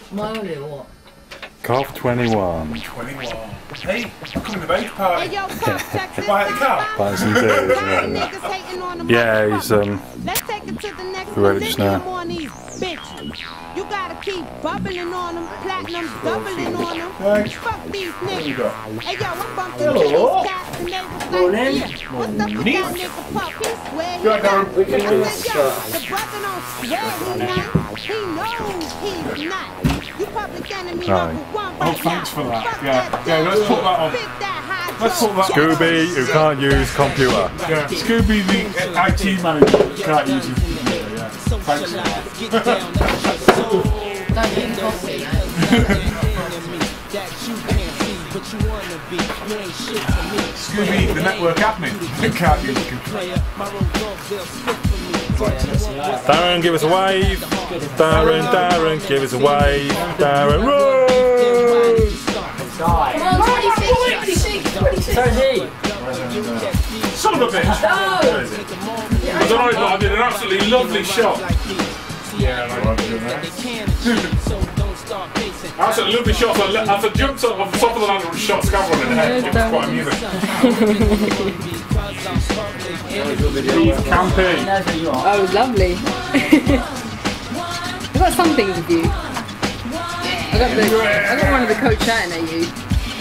My earlier what? CoF 21. 21. Hey, I'm coming to the bake party. Hey, yo, CoF, check this Buy the car. Buy some dudes, Niggas hating on them. yeah, he's Let's take it to the next ready just now. millennium on these bitches. You gotta keep bubbling on them, platinum doubling on them. Thanks. Fuck these niggas. Hey, yo, I bumped Hello. into these cats and they was like, yeah, what's up with that nigga Puff? He swear he Good, not. we can do I said, yo, the brother don't swear he not. He knows he's not. You public enemy number one right now. Oh, thanks for that. Yeah, let's put that on. Let's put that on. Scooby, who can't use computer. Yeah, Scooby, the IT manager, who can't use his computer. Yeah, thanks for that. Don't drink coffee. Scooby, the network admin, who can't use his computer. Darren, give us a wave. Darren, give us a wave. Darren, roll! Come on, 26. So is he. Son of a bitch! I don't know, I did an absolutely lovely shot. Yeah, I like doing that. Absolutely lovely shot. I jumped up on the top of the land and shot Scavron in the head. It was quite amusing. Campy. Oh, lovely. I've got some things with you. I got one of the coach shouting at you.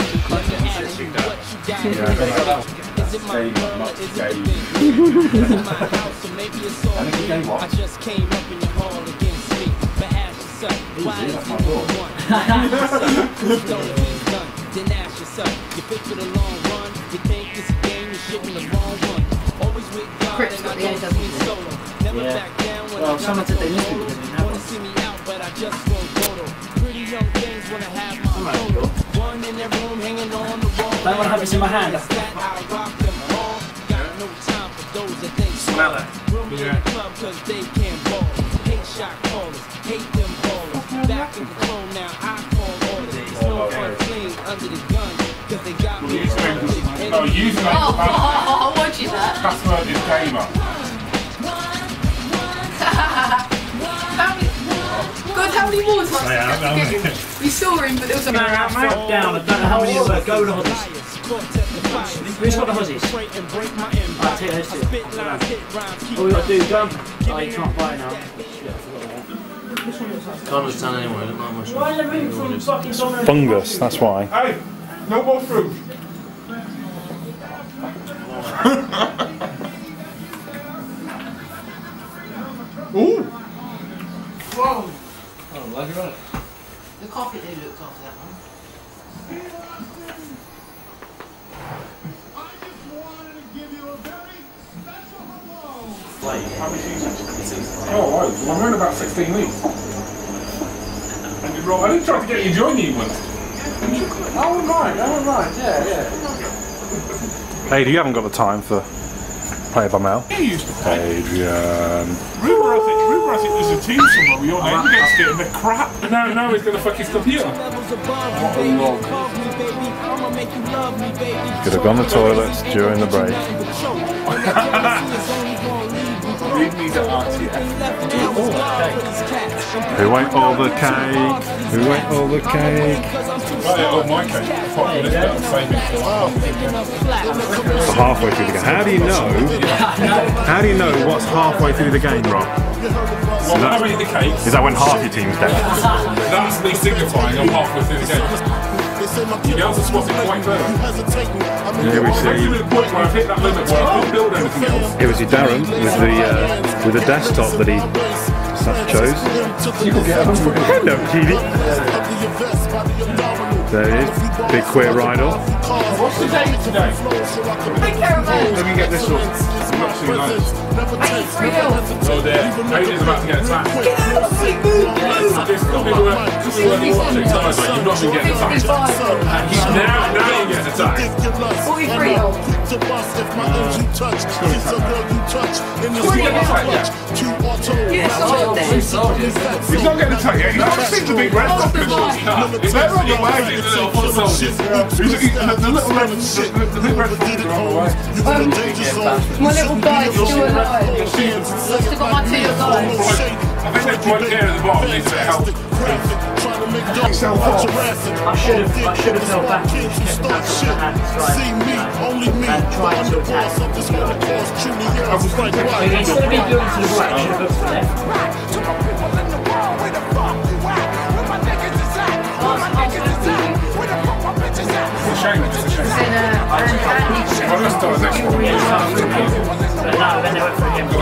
Crips got the A, doesn't he? Yeah. Well, someone said they missed me. I don't want to have this in my hand. Smell it. Yeah. No, using it. I'm watching that. Password is gamer. God, how many more times? We saw him, but there was a Down, I don't know how many of go with the hozzies. Who's got the hozzies? Alright, take those two. All we gotta do, go. Oh, you can't buy it now. Can't understand anyway, look like much. Why is everything from fucking Domino's? Fungus, that's why. Hey, no more fruit. Ooh. Whoa. Oh, glad you're right. The carpet they looked after that one. I just wanted to give you a very special hello. How many seasons? Oh, right. Well, I'm around about 16 weeks. And you're wrong. I didn't try to get you to join the England. Oh, right, yeah. Hey, you haven't got the time for play by mail. Yeah, you used to play. Adrian. Rumour, I think there's a team somewhere with your name against it and they're crap. Now he's going to fuck his computer. Could have gone to the toilets during the break. Leave me to RTF. Who ate all the cake? Who ate all the cake? Right, oh, my cake. Fuck this bit, I'm saving it. Halfway through the game. How do you know what's halfway through the game, Rob? Well, when I eat the cake, Is that when half your team's down? that's me signifying I'm halfway through the game. You'll be able to spot it quite clearly. Here we I'm see. to the point where I've hit that limit where I can't build anything else. Here we see Darren with the desktop that he chose. Hello, Genie. There he is. Big queer rider. What's the date today? Let me get this one. I'm not too late. Oh dear, Aiden's about to get attacked. Just tell me where you're watching. Tell us, like, you've not been getting attacked. Now you get attacked. 43. He's not getting attacked yet. He's not seen the big red fox. He's there on the way. The big red fox are on the way. My little guy's still alive. I've still got my 2 guys. I think there's one here at the bottom needs a bit of help. I should have fell back and just kept the hand straight and tried to attack. Instead of me going to the right, I should have looked to the left. It's a shame, it's a shame. Well, let's start next one. But no, then they went for him.